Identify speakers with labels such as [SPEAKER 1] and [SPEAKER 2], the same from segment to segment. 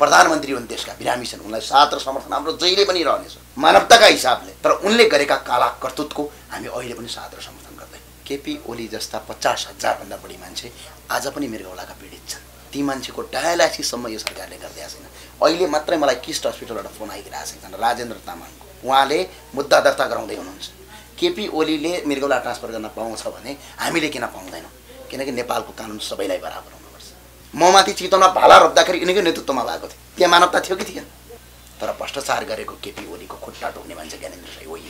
[SPEAKER 1] प्रधानमन्त्री हुन्, देशका बिरामी छन्, उनलाई साथ र समर्थन हाम्रो जहिले पनि रहनेछ मानवताका हिसाबले। तर उनले गरेका काला कर्तुतको हामी अहिले पनि साथ र समर्थन गर्दैन। केपी ओली जस्ता 50,000 भन्दा बढी मान्छे आज पनि मृगौलाका पीडित छन्। ती मान्छेको डायलाइसिससम्म यो सरकारले गर्दै छैन। अहिले मात्रै मलाई किस्ट हस्पिटलबाट फोन आइरहेको छ राजेन्द्र तामाङको, उहाँले मुद्दा दर्ता गराउँदै हुनुहुन्छ। केपी ओलीले मृगौला ट्रान्सफर गर्न पाउँछ भने हामीले किन पाउँदैनौँ? किनकि नेपालको कानुन सबैलाई बराबर हुनुपर्छ। म माथि चितवनमा भाला रोप्दाखेरि यिनीकै नेतृत्वमा भएको थियो, त्यहाँ मानवता थियो कि थिएन? तर भ्रष्टाचार गरेको केपी ओलीको खुट्टा टोक्ने मान्छे ज्ञानेन्द्र राई हो।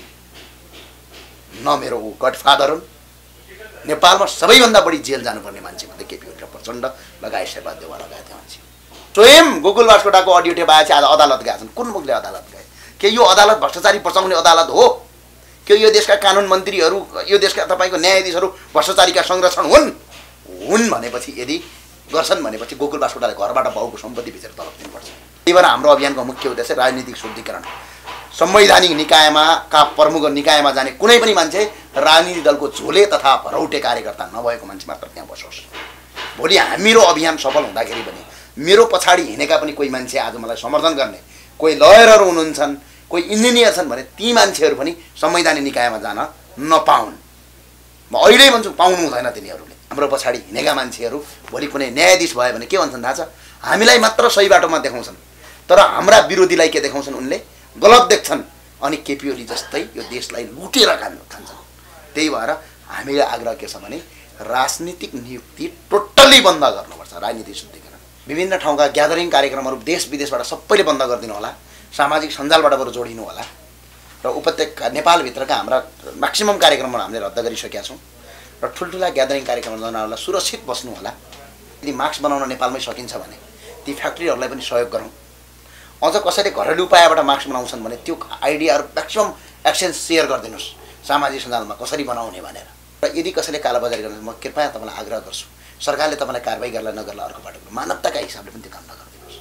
[SPEAKER 1] न मेरो ऊ गडफादर हुन्। नेपालमा सबैभन्दा बढी जेल जानुपर्ने मान्छे भन्दा केपी ओली र प्रचण्ड लगायत शेरबहादुर देउवा लगायत मान्छे। स्वयं गोकुल बास्कोटाको अडियो टेप आएपछि आज अदालत गएछन्। कुन मुखले अदालत गए? के यो अदालत भ्रष्टाचारी बचाउने अदालत हो? के यो देशका कानुन मन्त्रीहरू, यो देशका तपाईँको न्यायाधीशहरू भ्रष्टाचारीका संरक्षण हुन् भनेपछि, यदि गर्छन् भनेपछि गोकुल बास्कोटाले घरबाट बाउको सम्पत्ति बेचेर तलब दिनुपर्छ। त्यही भएर हाम्रो अभियानको मुख्य उद्देश्य राजनीतिक शुद्धिकरण। संवैधानिक निकायमा का प्रमुख निकायमा जाने कुनै पनि मान्छे राजनीतिक दलको झोले तथा भरौटे कार्यकर्ता नभएको मान्छे मात्र त्यहाँ बसोस्। भोलि हाम्रो अभियान सफल हुँदाखेरि पनि मेरो पछाडि हिँडेका पनि कोही मान्छे आज मलाई समर्थन गर्ने, कोही लयरहरू हुनुहुन्छन्, कोही इन्जिनियर छन् भने ती मान्छेहरू पनि संवैधानिक निकायमा जान नपाउन्। म अहिले भन्छु पाउनु हुँदैन। तिनीहरूले हाम्रो पछाडि हिँडेका मान्छेहरू भोलि कुनै न्यायाधीश भयो भने के भन्छन् थाहा छ? हामीलाई मात्र सही बाटोमा देखाउँछन्, तर हाम्रा विरोधीलाई के देखाउँछन्? उनले गलत देख्छन्। अनि केपी ओली जस्तै यो देशलाई लुटेर खान्छन्। त्यही भएर हामीले आग्रह के छ भने राजनीतिक नियुक्ति टोटल्ली बन्द गर्नुपर्छ। राजनीतिक शुद्धिकरण, विभिन्न ठाउँका ग्यादरिङ कार्यक्रमहरू देश विदेशबाट सबैले बन्द गरिदिनु होला। सामाजिक सञ्जालबाट बरु जोडिनु होला। र उपत्यका नेपालभित्रका हाम्रा म्याक्सिमम कार्यक्रमहरू हामीले रद्द गरिसकेका छौँ। र ठुल्ठुला ग्यादरिङ कार्यक्रम गर्नहरूलाई सुरक्षित बस्नु होला। यदि मास्क बनाउन नेपालमै सकिन्छ भने ती फ्याक्ट्रीहरूलाई पनि सहयोग गरौँ। अझ कसैले घरेलु उपायबाट मास्क बनाउँछन् भने त्यो आइडियाहरू म्याक्सिमम एक्सचेन्ज सेयर गरिदिनुहोस् सामाजिक सञ्जालमा कसरी बनाउने भनेर। र यदि कसैले कालोबजारी गर्नु, म कृपया तपाईँलाई आग्रह गर्छु, सरकारले तपाईँलाई कारबाही गर्ला नगर्ला अर्को बाटो मानवताका हिसाबले पनि त्यो काम नगरिदिनुहोस्।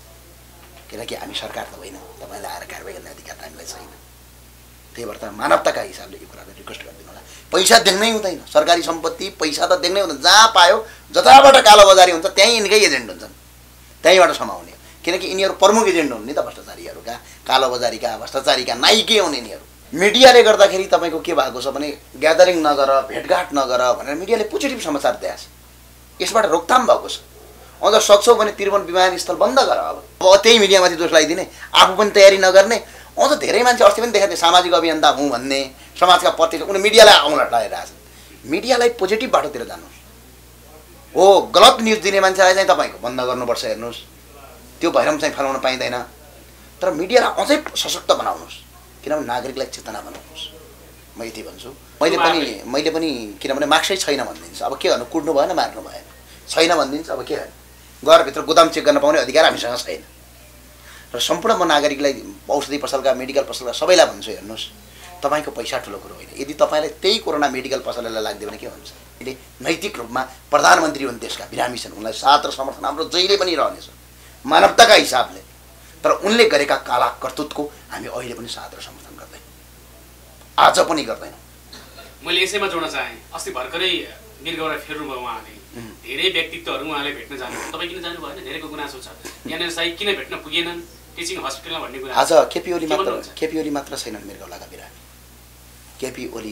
[SPEAKER 1] किनकि हामी सरकार त होइन, तपाईँलाई आएर कारबाही गर्ने अधिकार त हामीलाई छैन। त्यही भएर त मानवताका हिसाबले यो कुरालाई रिक्वेस्ट गरिदिनु होला। पैसा देख्नै हुँदैन, सरकारी सम्पत्ति पैसा त देख्नै हुँदैन। जहाँ पायो जताबाट कालोबजारी हुन्छ त्यहीँ यिनकै एजेन्ट हुन्छन्, त्यहीँबाट समाउने। किनकि यिनीहरू प्रमुख एजेन्ट हुन् नि त भ्रष्टाचारीहरूका, कालोबजारीका, भ्रष्टाचारीका नाइके हुन् यिनीहरू। मिडियाले गर्दाखेरि तपाईँको के भएको छ भने ग्यादरिङ नगर, भेटघाट नगर भनेर मिडियाले पोजिटिभ समाचार दिएछ। यसबाट रोकथाम भएको छ। अझ सक्छौ भने त्रिभुवन विमानस्थल बन्द गर। अब त्यही मिडियामाथि दोष लगाइदिने, आफू पनि तयारी नगर्ने। अझ धेरै मान्छे अस्ति पनि देखाएको थिएँ सामाजिक अभियन्ता हुँ भन्ने, समाजका पत्रिका उनी मिडियालाई आउन लगाइरहेछन्। मिडियालाई पोजिटिभ बाटोतिर जानुहोस्। हो गलत न्युज दिने मान्छेलाई चाहिँ तपाईँको बन्द गर्नुपर्छ। हेर्नुहोस्, त्यो भएर चाहिँ फलाउन पाइँदैन। तर मिडियालाई अझै सशक्त बनाउनुहोस्, किनभने नागरिकलाई चेतना बनाउनुहोस्। म यति भन्छु। मैले पनि किनभने मार्क्सै छैन भनिदिन्छु। अब के गर्नु, कुट्नु भएन, मार्नु भएन, छैन भनिदिन्छु। अब के गर्नु, घरभित्र गोदाम चेक गर्न पाउने अधिकार हामीसँग छैन। र सम्पूर्ण म नागरिकलाई, औषधि पसलका, मेडिकल पसलका सबैलाई भन्छु, हेर्नुहोस्, तपाईँको पैसा ठुलो कुरो होइन। यदि तपाईँलाई त्यही कोरोना मेडिकल पसललाई लाग्दियो भने के हुन्छ? अहिले नैतिक रूपमा प्रधानमन्त्री हुन्, देशका बिरामी छन्, उनलाई साथ र समर्थन हाम्रो जहिले पनि रहनेछ मानवताका हिसाबले। तर उनले गरेका काला कर्तुतको हामी अहिले पनि साथ र समर्थन गर्दैन, आज पनि गर्दैनौँ।
[SPEAKER 2] मैले यसैमा जोड्न चाहेँ, अस्ति भर्खरै मृगौला फेर्नुभयो उहाँले, धेरै व्यक्तित्वहरू उहाँले भेट्न जानु, तपाईँ किन जानु भएन? धेरैको गुनासो छ, यहाँनिर साई किन भेट्न पुगेनन् टिचिङ हस्पिटलमा भन्ने कुरा।
[SPEAKER 1] आज केपी ओली मात्र छैनन् मृगौलाका बिरामी। केपी ओली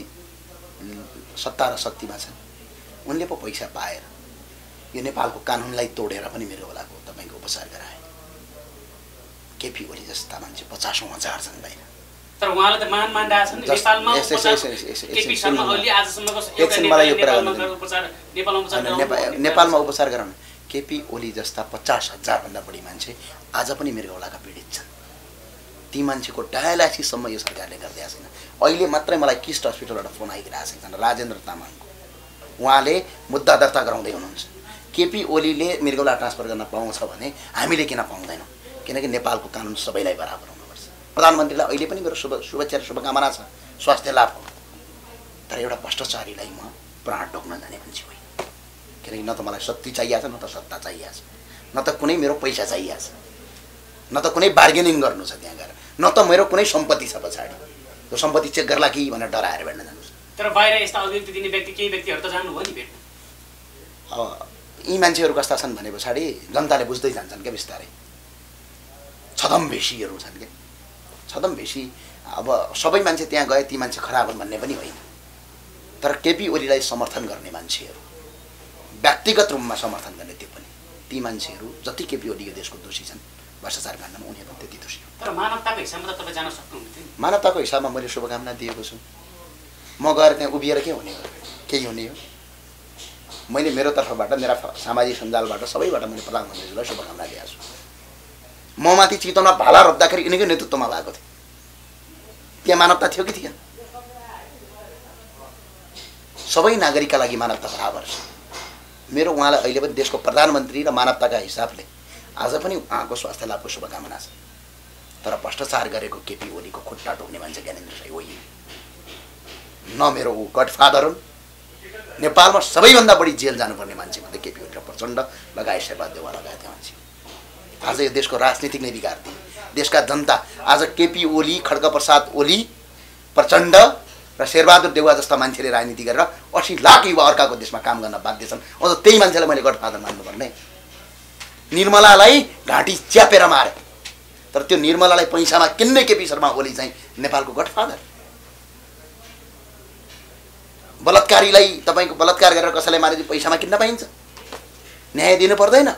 [SPEAKER 1] सत्ता र शक्तिमा छन्। उनले पो पैसा पाएर यो नेपालको कानुनलाई तोडेर पनि मृगौलाको तपाईँको उपचार गराए। केपी ओली जस्ता मान्छे 50,000 छन् बाहिर।
[SPEAKER 2] तर उहाँले त मान रहेछन् नेपालमा।
[SPEAKER 1] नेपालमा उपचार गराउन केपी ओली जस्ता 50,000 भन्दा बढी मान्छे आज पनि मृगौलाका पीडित छन्। ती मान्छेको डायलाइसिससम्म यो सरकारले गर्दै छैन। अहिले मात्रै मलाई किस्ट हस्पिटलबाट फोन आइरहेको छ राजेन्द्र तामाङको, उहाँले मुद्दा दर्ता गराउँदै हुनुहुन्छ। केपी ओलीले मृगौला ट्रान्सफर गर्न पाउँछ भने हामीले किन पाउँदैनौँ? किनकि नेपालको कानुन सबैलाई बराबर हुनुपर्छ। प्रधानमन्त्रीलाई अहिले पनि मेरो शुभेच्छा र शुभकामना छ, स्वास्थ्य लाभ हो। तर एउटा भ्रष्टाचारीलाई म प्राण टोक्न जाने मान्छे होइन। किनकि न त मलाई शक्ति चाहिएको छ, न त सत्ता चाहिएको छ, न त कुनै मेरो पैसा चाहिएको छ, न त कुनै बार्गेनिङ गर्नु छ त्यहाँ गएर, न त मेरो कुनै सम्पत्ति छ पछाडि। त्यो सम्पत्ति चेक गर्ला कि भनेर डराएर भेट्न जानुहोस्।
[SPEAKER 2] तर बाहिर यस्ता अभिव्यक्ति दिने व्यक्ति केही व्यक्तिहरू त जानुभयो नि भेट्न।
[SPEAKER 1] अब यी मान्छेहरू कस्ता छन् भने पछाडि जनताले बुझ्दै जान्छन् क्या बिस्तारै। छदमभेषीहरू छन् क्या। छदमभेषी अब सबै मान्छे त्यहाँ गए ती मान्छे खराब हुन् भन्ने पनि होइन, तर केपी ओलीलाई समर्थन गर्ने मान्छेहरू, व्यक्तिगत रूपमा समर्थन गर्ने त्यो पनि ती मान्छेहरू जति केपी ओली यो देशको दोषी छन् भ्रष्टाचार काण्डमा उनीहरू पनि त्यति दोषी हो।
[SPEAKER 2] तर मानवताको हिसाबमा त तपाईँ जान सक्नुहुन्थ्यो नि।
[SPEAKER 1] मानवताको हिसाबमा मैले शुभकामना दिएको छु। म गएर त्यहाँ उभिएर के हुने हो, केही हुने हो? मैले मेरो तर्फबाट मेरा सामाजिक सञ्जालबाट सबैबाट मैले प्रधानमन्त्रीलाई शुभकामना दिएको छु। म माथि चितवनमा भाला रोप्दाखेरि यिनीकै नेतृत्वमा भएको थियो, त्यहाँ मानवता थियो कि थिएन? सबै नागरिकका लागि मानवता बराबर छ। मेरो उहाँलाई अहिले पनि देशको प्रधानमन्त्री र मानवताका हिसाबले आज पनि उहाँको स्वास्थ्य लाभको शुभकामना छ। तर भ्रष्टाचार गरेको केपी ओलीको खुट्टा टोक्ने मान्छे ज्ञानेन्द्र राई होइन। न मेरो ऊ गडफादर हुन्। नेपालमा सबैभन्दा बढी जेल जानुपर्ने मान्छे भन्दा केपी ओली र प्रचण्ड लगायत शेरबहादुर देउवा लगायत मान्छे आज यो देशको राजनीतिक नै बिगार्दिए। देशका जनता आज केपी ओली, खड्गप्रसाद ओली, प्रचण्ड र शेरबहादुर देउवा जस्ता मान्छेले राजनीति गरेर 80 लाख युवा अर्काको देशमा काम गर्न बाध्य छन्। अझ त्यही मान्छेलाई मैले गडफादर मान्नुपर्ने। निर्मलालाई घाँटी च्यापेर मारे, तर त्यो निर्मलालाई पैसामा किन्ने केपी शर्मा ओली चाहिँ नेपालको गडफादर। बलात्कारीलाई तपाईँको बलात्कार गरेर कसैलाई मारे पैसामा किन्न पाइन्छ? न्याय दिनु पर्दैन?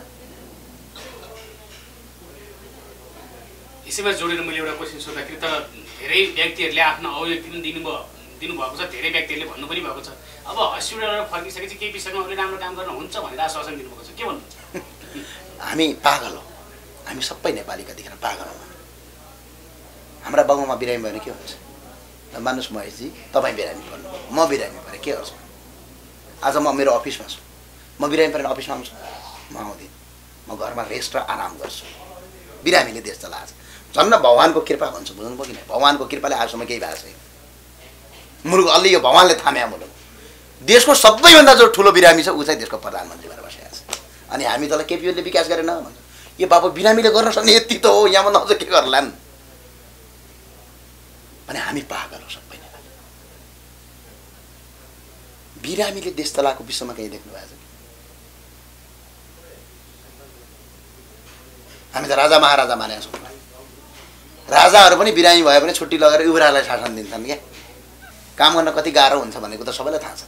[SPEAKER 2] यसैमा जोडेर मैले एउटा क्वेसन सोद्धाखेरि त धेरै व्यक्तिहरूले आफ्नो अभिव्यक्ति पनि दिनुभएको छ, धेरै व्यक्तिहरूले भन्नु पनि भएको छ अब हस्पिटलबाट फर्किसकेपछि केपी शर्मा ओली राम्रो काम गर्न हुन्छ भनेर आश्वासन दिनुभएको छ। के भन्नुहुन्छ?
[SPEAKER 1] हामी पागल हो, हामी सबै नेपाली कतिखेर पागल हौँ। हाम्रा बाबुमा बिरामी भयो भने के हुन्छ? मान्नुहोस् महेशजी, तपाईँ बिरामी पर्नु, म बिरामी परेँ, के गर्छु? आज म मेरो अफिसमा छु, म बिरामी परेर अफिसमा आउँछु? म आउँदिनँ, म घरमा रेस्ट र आराम गर्छु। बिरामीले देश चलाएको छ, झन्न भगवान्को कृपा भन्छु, बुझ्नुभयो कि नै? भगवान्को कृपाले आजसम्म केही भएको छैन। मुलुक अलि यो भगवान्ले थाम्या मुलुक। देशको सबैभन्दा जो ठुलो बिरामी छ ऊ चाहिँ देशको प्रधानमन्त्री भएर बसेको छ। अनि हामी तँलाई केपी ओलीले विकास गरेन भन्छ। यो बाबु बिरामीले गर्न सक्ने यति त हो, यहाँभन्दा अझ के गर्लान् भने हामी पागल हो सबै नेपाली। बिरामीले देश चलाएको विश्वमा कहीँ देख्नु भएको छ? हामी त राजा महाराजा मानेका छौँ। राजाहरू पनि बिरामी भयो भने छुट्टी लगेर युवराजलाई शासन दिन्छन् क्या। काम गर्न कति गाह्रो हुन्छ भनेको त सबैलाई थाहा छ।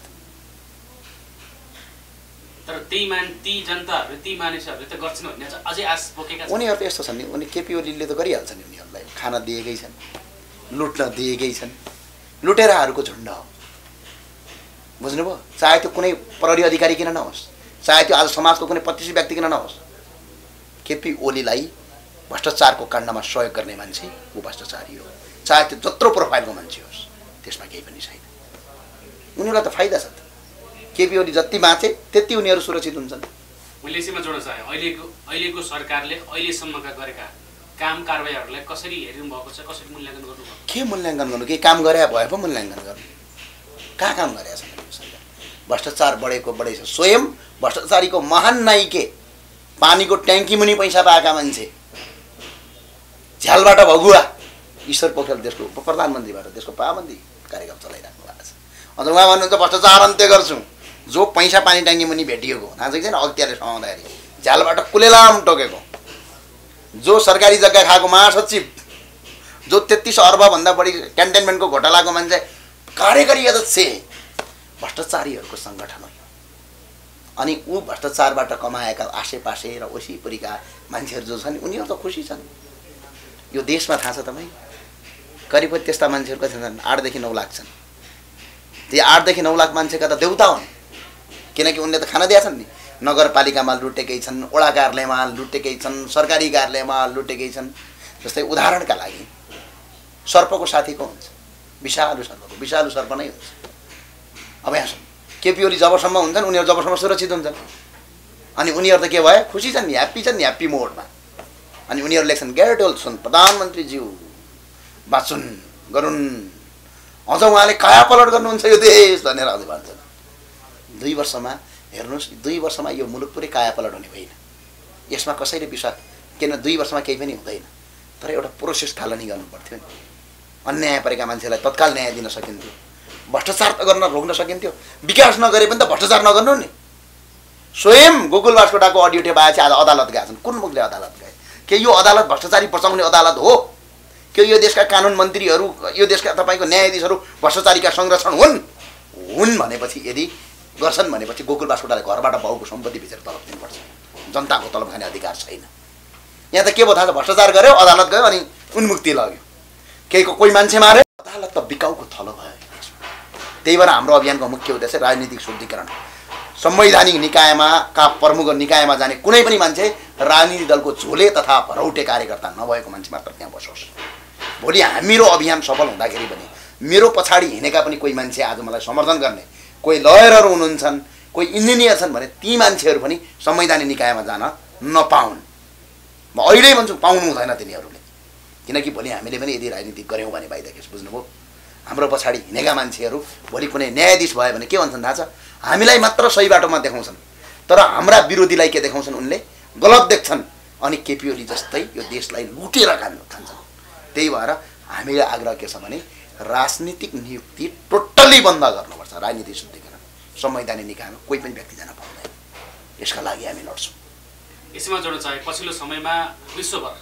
[SPEAKER 2] तर ती जनताहरू, ती मानिसहरूले त गर्छन् भन्ने अझै आश बोकेका छन्।
[SPEAKER 1] उनीहरू त यस्तो छन् नि, उनी केपी ओलीले त गरिहाल्छ नि। उनीहरूलाई खाना दिएकै छन्, लुट्न दिएकै छन्। लुटेराहरूको झुन्ड हो, बुझ्नुभयो? चाहे त्यो कुनै प्रहरी अधिकारी किन नहोस्, चाहे त्यो आज समाजको कुनै प्रतिष्ठित व्यक्ति किन नहोस्, केपी ओलीलाई भ्रष्टाचारको काण्डमा सहयोग गर्ने मान्छे ऊ भ्रष्टाचारी हो। चाहे त्यो जत्रो प्रोफाइलको मान्छे होस्, त्यसमा केही पनि छैन। उनीहरूलाई त फाइदा छ त। केपी ओली जति बाँचे त्यति उनीहरू सुरक्षित हुन्छन्।
[SPEAKER 2] मैले यसैमा जोड्न चाहेँ, अहिलेको सरकारले अहिलेसम्मका गरेका काम कारबाहीहरूलाई कसरी हेरिनु भएको छ, कसरी मूल्याङ्कन गर्नुभयो?
[SPEAKER 1] के मूल्याङ्कन गर्नु? केही काम गरे भए पो मूल्याङ्कन गर्नु। कहाँ काम गरेका छन्? भ्रष्टाचार बढेको बढै छ। स्वयं भ्रष्टाचारीको महान नायिके, पानीको ट्याङ्की मुनि पैसा पाएका मान्छे, झ्यालबाट भगुवा ईश्वर पोखरेल देशको प्रधानमन्त्रीबाट देशको पाबन्दी कार्यक्रम चलाइराख्नु भएको छ। अन्त उहाँ भन्नुहुन्छ भ्रष्टाचार अन्त्य गर्छौँ। जो पैसा पानी ट्याङ्की मुनि भेटिएको थाहा छैन, अख्तियारले समाउँदाखेरि झ्यालबाट कुलेलाम टोकेको, जो सरकारी जग्गा खाएको महासचिव, जो 33 अर्बभन्दा बढी क्यान्टेनमेन्टको घोटालाको मान्छे, कार्यकारी अध्यक्ष, भ्रष्टाचारीहरूको सङ्गठन हो। अनि ऊ भ्रष्टाचारबाट कमाएका आसेपासे र वरिपरिका मान्छेहरू जो छन् उनीहरू त खुसी छन्। यो देशमा थाहा छ तपाईँ, करिब त्यस्ता मान्छेहरू कति छन्? 8 देखि 9 लाख छन्। त्यो 8 देखि 9 लाख मान्छेका त देउता हुन्, किनकि उनले त खाना दिएका छन् नि। नगरपालिकामा लुटेकै छन्, वडा कार्यालयमा लुटेकै छन्, सरकारी कार्यालयमा लुटेकै छन्। जस्तै उदाहरणका लागि सर्पको साथी को हुन्छ? विषालु सर्पको, विषालु सर्प नै हुन्छ। अब यहाँ केपी ओली जबसम्म हुन्छन् उनीहरू जबसम्म सुरक्षित हुन्छन्। अनि उनीहरू त के भयो? खुसी छन् नि, ह्याप्पी छन् नि, ह्याप्पी मोडमा। अनि उनीहरू लेख्छन् गेट वेल सुन प्रधानमन्त्रीज्यू बाँचुन् गरून्, अझ उहाँले कायापलट गर्नुहुन्छ यो देश भनेर अझै भन्छन्। 2 वर्षमा हेर्नुहोस्, 2 वर्षमा यो मुलुक पुरै कायापलट हुने होइन। यसमा कसैले विश्वास, किन 2 वर्षमा केही पनि हुँदैन, तर एउटा प्रोसेस थालनी गर्नु पर्थ्यो नि। अन्याय परेका मान्छेलाई तत्काल न्याय दिन सकिन्थ्यो, भ्रष्टाचार त गर्न रोक्न सकिन्थ्यो। विकास नगरे पनि त भ्रष्टाचार नगर्नु नि। स्वयं गोकुल बास्कोटाको अडियो टेप आएपछि आज अदालत गएछन्। कुन मुखले अदालत गए? के यो अदालत भ्रष्टाचारी बचाउने अदालत हो? के यो देशका कानुन मन्त्रीहरू, यो देशका तपाईँको न्यायाधीशहरू भ्रष्टाचारीका संरक्षण हुन् भनेपछि, यदि गर्छन् भनेपछि गोकुल बास्कोटाले घरबाट बाउको सम्पत्ति बेचेर तलब दिनुपर्छ। जनताको तलब खाने अधिकार छैन। यहाँ त के भयो थाहा छ? भ्रष्टाचार गर्यो, अदालत गयो, अनि उन्मुक्ति लाग्यो। केहीको कोही मान्छे मार्यो, अदालत त बिकाउको थलो भयो। त्यही भएर हाम्रो अभियानको मुख्य उद्देश्य राजनीतिक शुद्धिकरण। संवैधानिक निकायमा का प्रमुख निकायमा जाने कुनै पनि मान्छे राजनीतिक दलको झोले तथा भरौटे कार्यकर्ता नभएको मान्छे मात्र त्यहाँ बसोस्। भोलि हाम्रो अभियान सफल हुँदाखेरि पनि मेरो पछाडि हिँडेका पनि कोही मान्छे आज मलाई समर्थन गर्ने, कोही लयरहरू हुनुहुन्छन्, कोही इन्जिनियर छन् भने ती मान्छेहरू पनि संवैधानिक निकायमा जान नपाउन्। म अहिले भन्छु पाउनु हुँदैन तिनीहरूले। किनकि भोलि हामीले पनि यदि राजनीति गऱ्यौँ भने बाहिर बुझ्नुभयो, हाम्रो पछाडि हिँडेका मान्छेहरू भोलि कुनै न्यायाधीश भयो भने के भन्छन् थाहा छ? हामीलाई मात्र सही बाटोमा देखाउँछन्, तर हाम्रा विरोधीलाई के देखाउँछन्? उनले गलत देख्छन्। अनि केपी ओली जस्तै यो देशलाई लुटेर खान्छन्। त्यही भएर हामीले आग्रह के छ भने राजनीतिक नियुक्ति टोटल्ली बन्द गर्नुपर्छ। राजनीतिक शुद्धिकरण, संवैधानिक निकायमा कोही पनि व्यक्ति जान पाउँदैन। यसका लागि हामी लड्छौँ।
[SPEAKER 2] यसमा जोड्न चाहे पछिल्लो समयमा विश्वभर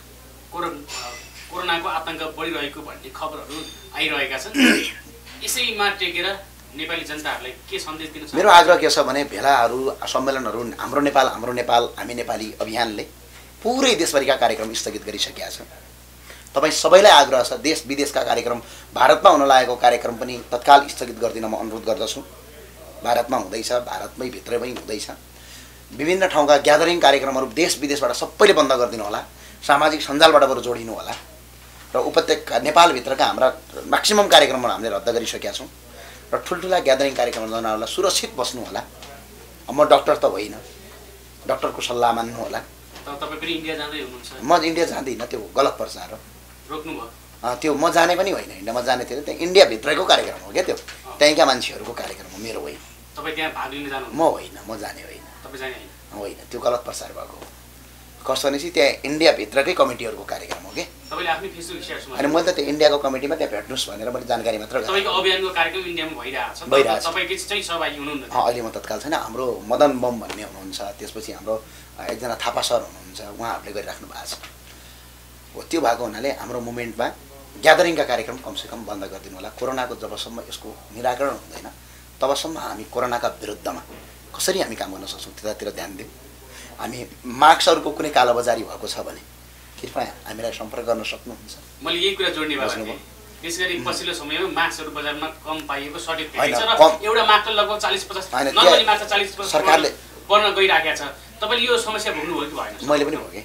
[SPEAKER 2] कोरोनाको आतंक बढिरहेको भन्ने खबरहरू आइरहेका छन्। यसैमा टेकेर नेपाली जनताहरूलाई के सन्देश दिन चाहनुहुन्छ?
[SPEAKER 1] मेरो आग्रह के छ भने भेलाहरू, सम्मेलनहरू, हाम्रो नेपाल हामी नेपाली अभियानले पुरै देशभरिका कार्यक्रम स्थगित गरिसकेका छ। तपाईँ सबैलाई आग्रह छ, देश विदेशका कार्यक्रम, भारतमा हुन लागेको कार्यक्रम पनि तत्काल स्थगित गरिदिन म अनुरोध गर्दछु। भारतमा हुँदैछ, भारतमै भित्रमै हुँदैछ। विभिन्न ठाउँका ग्यादरिङ कार्यक्रमहरू देश विदेशबाट सबैले बन्द गरिदिनु होला। सामाजिक सञ्जालबाट बरु जोडिनु होला। र उपत्यका नेपालभित्रका हाम्रा म्याक्सिमम कार्यक्रमहरू हामीले रद्द गरिसकेका छौँ। र ठुल्ठुला ग्यादरिङ कार्यक्रम गर्नहरूलाई सुरक्षित बस्नु होला। म डक्टर त होइन, डक्टरको सल्लाह मान्नु होला।
[SPEAKER 2] तपाईँ पनि इन्डिया जाँदै हुनुहुन्छ?
[SPEAKER 1] म इन्डिया जाँदिनँ, त्यो गलत प्रचार हो।
[SPEAKER 2] रोक्नुभयो?
[SPEAKER 1] त्यो म जाने पनि होइन, इन्डियामा जाने थिएन। त्यहाँ इन्डियाभित्रैको कार्यक्रम हो क्या, त्यो त्यहीँका मान्छेहरूको कार्यक्रम हो, मेरो होइन।
[SPEAKER 2] तपाईँ त्यहाँ भाग लिन जानु?
[SPEAKER 1] म होइन, म जाने होइन।
[SPEAKER 2] तपाईँ जाने
[SPEAKER 1] होइन, त्यो गलत प्रचार भएको हो। कस्तो भनेपछि त्यहाँ इन्डियाभित्रकै कमिटीहरूको कार्यक्रम हो कि।
[SPEAKER 2] तपाईँले आफ्नै फेसबुक सेयर सुनाउनु?
[SPEAKER 1] अनि मैले त त्यो इन्डियाको कमिटीमा त्यहाँ भेट्नुहोस् भनेर मैले जानकारी मात्र गरेँ।
[SPEAKER 2] तपाईँको अभियानको कार्यक्रम इन्डियामा भइरहेछ, तपाईँ चाहिँ सहभागी हुनुहुन्न?
[SPEAKER 1] अहिले म तत्काल छैन। हाम्रो मदन बम भन्ने हुनुहुन्छ, त्यसपछि हाम्रो एकजना थापा सर हुनुहुन्छ, उहाँहरूले गरिराख्नु भएको छ हो। त्यो भएको हुनाले हाम्रो मुभमेन्टमा ग्यादरिङका कार्यक्रम कमसेकम बन्द गरिदिनु होला। कोरोनाको जबसम्म यसको निराकरण हुँदैन तबसम्म हामी कोरोनाका विरुद्धमा कसरी हामी काम गर्न सक्छौँ त्यतातिर ध्यान दिउँ। हामी मास्कहरूको कुनै कालोबजारी भएको छ भने कृपया हामीलाई सम्पर्क गर्न सक्नुहुन्छ।
[SPEAKER 2] मैले यही कुरा जोड्ने भएको थिएँ। त्यसगरी पछिल्लो समयमा मास्कहरू बजारमा कम पाइएको सर्टेज भेटिन्छ र एउटा मास्क लगभग 40-50 नर्मली मास्क 40-50 सरकारले बन्न गइराखेको छ। तपाईँले यो समस्या भोग्नुभयो कि भएन?
[SPEAKER 1] मैले पनि भोगेँ।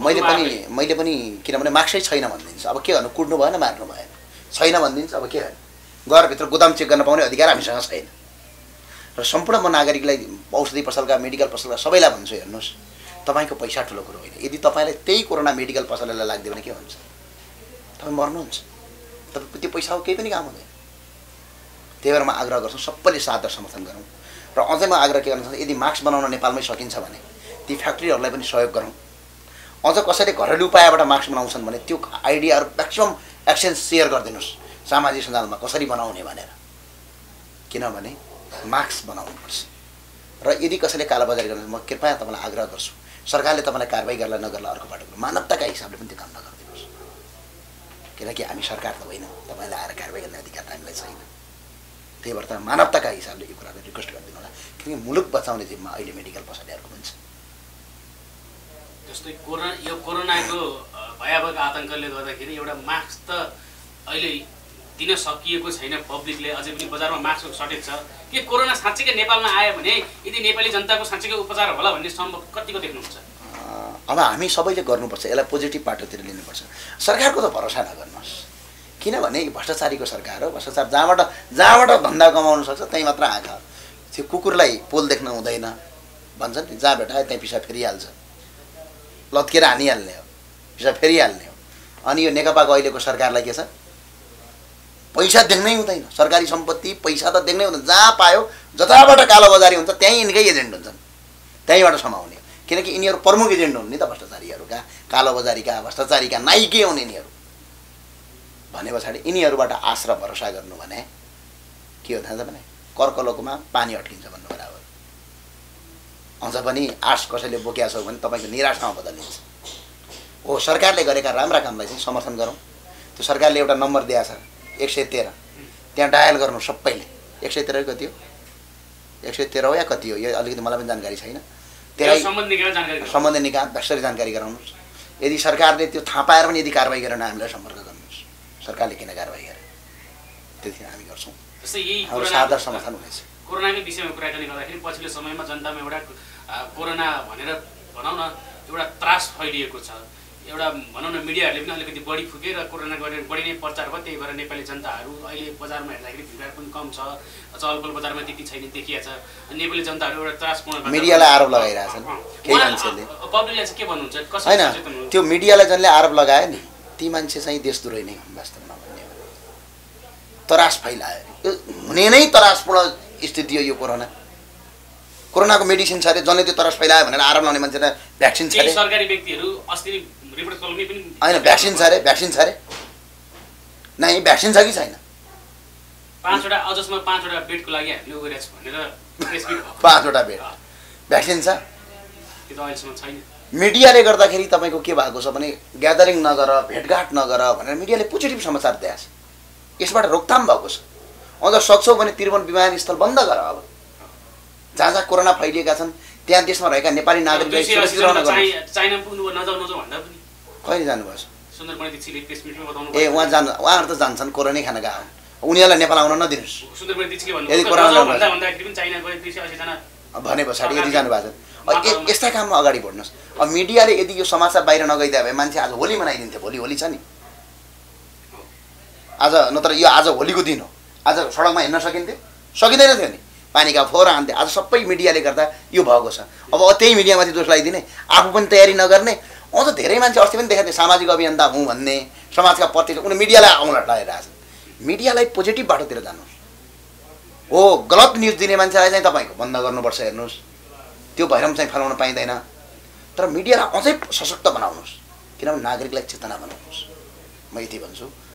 [SPEAKER 1] मैले पनि किनभने मास्कै छैन भनिदिन्छ। अब के गर्नु? कुट्नु भएन, मार्नु भएन। छैन भनिदिन्छ, अब के गर्नु? घरभित्र गोदाम चेक गर्न पाउने अधिकार हामीसँग छैन। र सम्पूर्ण म नागरिकलाई, औषधि पसलका, मेडिकल पसलका सबैलाई भन्छु, हेर्नुहोस्, तपाईँको पैसा ठुलो कुरो होइन। यदि तपाईँलाई त्यही कोरोना मेडिकल पसललाई लाग्दियो भने के हुन्छ? तपाईँ मर्नुहुन्छ। तपाईँ त्यो पैसा केही पनि काम हुँदैन। त्यही भएर म आग्रह गर्छु सबैले साथ र समर्थन गरौँ। र अझै म आग्रह के गर्न चाहन्छु, यदि मास्क बनाउन नेपालमै सकिन्छ भने ती फ्याक्ट्रीहरूलाई पनि सहयोग गरौँ। अझ कसैले घरेलु उपायबाट मास्क बनाउँछन् भने त्यो आइडियाहरू म्याक्सिमम एक्सचेन्ज सेयर गरिदिनुहोस् सामाजिक सञ्जालमा, कसरी बनाउने भनेर। किनभने मास्क बनाउनुपर्छ। र यदि कसैले कालोबजारी गर्नु, म कृपया तपाईँलाई आग्रह गर्छु, सरकारले तपाईँलाई कारबाही गर्ला नगर्ला अर्को बाटो, मानवताका हिसाबले पनि त्यो काम नगरिदिनुहोस्। किनकि हामी सरकार त होइन, तपाईँलाई आएर कारबाही गर्ने अधिकार हामीलाई छैन। त्यही भएर मानवताका हिसाबले यो कुरालाई रिक्वेस्ट गरिदिनु होला। किनकि मुलुक बचाउने जिम्मा अहिले मेडिकल पसलेहरूको हुन्छ।
[SPEAKER 2] जस्तै यो कोरोनाको भयावह आतङ्कले गर्दाखेरि एउटा मास्क त अहिले दिन सकिएको छैन पब्लिकले, अझै पनि बजारमा मास्कको सर्टेज छ। के कोरोना साँच्चैकै नेपालमा आयो भने यदि नेपाली जनताको साँच्चैकै उपचार होला भन्ने सम्भव कतिको देख्नुहुन्छ?
[SPEAKER 1] अब हामी सबैले गर्नुपर्छ, यसलाई पोजिटिभ बाटोतिर लिनुपर्छ। सरकारको त भरोसा नगर्नुहोस्, किनभने भ्रष्टाचारीको सरकार हो। भ्रष्टाचार जहाँबाट धन्दा कमाउनु सक्छ त्यहीँ मात्र आँखा। त्यो कुकुरलाई पोल देख्न हुँदैन भन्छन् नि, जहाँ भेटायो त्यहीँ पिसा फेरिहाल्छ, लत्केर हानिहाल्ने हो, पिसा फेरिहाल्ने हो। अनि यो नेकपाको अहिलेको सरकारलाई के छ? पैसा देख्नै हुँदैन, सरकारी सम्पत्ति पैसा त देख्नै हुँदैन। जहाँ पायो जताबाट कालोबजारी हुन्छ त्यहीँ यिनकै एजेन्ट हुन्छन्, त्यहीँबाट समाउने। किनकि यिनीहरू प्रमुख एजेन्ट हुन् नि त भ्रष्टाचारीहरूका, कालोबजारीका, भ्रष्टाचारीका नाइके हुन् यिनीहरू। भने पछाडि यिनीहरूबाट आश र भरोसा गर्नु भने के हो थाहा छ भने कर्कलोकमा पानी अट्किन्छ भन्नु बराबर। अझ पनि आश कसैले बोकेको छ भने तपाईँको निराशामा बदलिन्छ। हो सरकारले गरेका राम्रा कामलाई चाहिँ समर्थन गरौँ। त्यो सरकारले एउटा नम्बर दिएको छ 113, त्यहाँ डायल गर्नु सबैले। 113 कति हो, 113 हो या कति हो, यो अलिकति मलाई पनि जानकारी छैन। सम्बन्धित निकाय भर्सरी जानकारी गराउनुहोस्। यदि सरकारले त्यो थाहा पाएर पनि यदि कारवाही गरेन हामीलाई सम्पर्क गर्नुहोस्। सरकारले किन कारवाही गरे त्यति हामी गर्छौँ। हाम्रो सादा समर्थन हुनेछ।
[SPEAKER 2] कोरोनाकै विषयमा कुराकानी गर्दाखेरि पछिल्लो समयमा जनतामा एउटा कोरोना भनेर भनौँ न एउटा त्रास फैलिएको छ। एउटा भनौँ न मिडियाहरूले पनि अलिकति बढी फुके र कोरोना गरेर बढी नै प्रचार भयो। त्यही भएर नेपाली जनताहरू अहिले बजारमा हेर्दाखेरि भिडभाड पनि कम छ, चहलपहल बजारमा त्यति छैन देखिया छ। नेपाली जनताहरू एउटा त्रासपूर्ण
[SPEAKER 1] मिडियालाई आरोप लगाइरहेछन् केही मान्छेले।
[SPEAKER 2] पब्लिकले चाहिँ के भन्नुहुन्छ?
[SPEAKER 1] होइन, त्यो मिडियालाई जसले आरोप लगायो नि ती मान्छे चाहिँ देशद्रोही नै हुन् वास्तवमा भन्ने हो। तरास फैलायो, यो हुने नै तरासपूर्ण स्थिति हो यो कोरोना। कोरोनाको मेडिसिन छ अरे, जसले त्यो तरास फैलायो भनेर आरोप लगाउने मान्छेलाई भ्याक्सिन छ अरे।
[SPEAKER 2] सरकारी व्यक्तिहरू अस्ति रिपोर्ट कलमै पनि
[SPEAKER 1] होइन भ्याक्सिन छ अरे, भ्याक्सिन छ अरे। नै भ्याक्सिन छ कि छैन?
[SPEAKER 2] 5वटा अझसम्म 5वटा बेडको लागि हामीले उ गरेछ भनेर
[SPEAKER 1] 5वटा बेड भ्याक्सिन छ,
[SPEAKER 2] त्यो त अहिलेसम्म छैन।
[SPEAKER 1] मिडियाले गर्दाखेरि तपाईँको के भएको छ भने ग्यादरिङ नगर, भेटघाट नगर भनेर मिडियाले पोजिटिभ समाचार दिएछ। यसबाट रोकथाम भएको छ। अझ सक्छौ भने त्रिभुवन विमानस्थल बन्द गर। अब जहाँ जहाँ कोरोना फैलिएका छन् त्यहाँ देशमा रहेका नेपाली नागरिकलाई सुरक्षित रहन गर्नु।
[SPEAKER 2] चाइना पुग्नु नजाऊ भन्दा पनि
[SPEAKER 1] कहिले जानुभएको छ?
[SPEAKER 2] सुन्दरमणि दीक्षितले प्रेस मिटमा बताउनु।
[SPEAKER 1] ए उहाँहरू त जान्छन्, कोरोनै खान गएको। उनीहरूलाई नेपाल आउन नदिनुहोस्।
[SPEAKER 2] सुन्दरमणि दीक्षितले भन्नु
[SPEAKER 1] यदि कोरोना
[SPEAKER 2] भन्दाखेरि पनि चाइना गए 280 जना
[SPEAKER 1] भने पछाडि यदि जानुभएको छ। यस्ता काममा अगाडि बढ्नुहोस्। अब मिडियाले यदि यो समाचार बाहिर नगइदियो भए मान्छे आज होली मनाइदिन्थ्यो। भोलि होली छ नि, आज नत्र यो आज होलीको दिन हो। आज सडकमा हिँड्न सकिन्थ्यो? सकिँदैन थियो नि, पानीका फोहोर हान्थ्यो। आज सबै मिडियाले गर्दा यो भएको छ। अब त्यही मिडियामाथि दोष लगाइदिने, आफू पनि तयारी नगर्ने। अझ धेरै मान्छे अस्ति पनि देखाएको थियो सामाजिक अभियन्ता हुँ भन्ने, समाजका प्रति उनीहरू मिडियालाई औँला लगाइरहेछन्। मिडियालाई पोजिटिभ बाटोतिर जानुहोस्। हो गलत न्युज दिने मान्छेलाई चाहिँ तपाईँको बन्द गर्नुपर्छ। हेर्नुहोस्, त्यो भैरम चाहिँ फैलाउन पाइँदैन। तर मिडियालाई अझै सशक्त बनाउनुहोस्, किनभने नागरिकलाई चेतना बनाउनुहोस्। म यति भन्छु।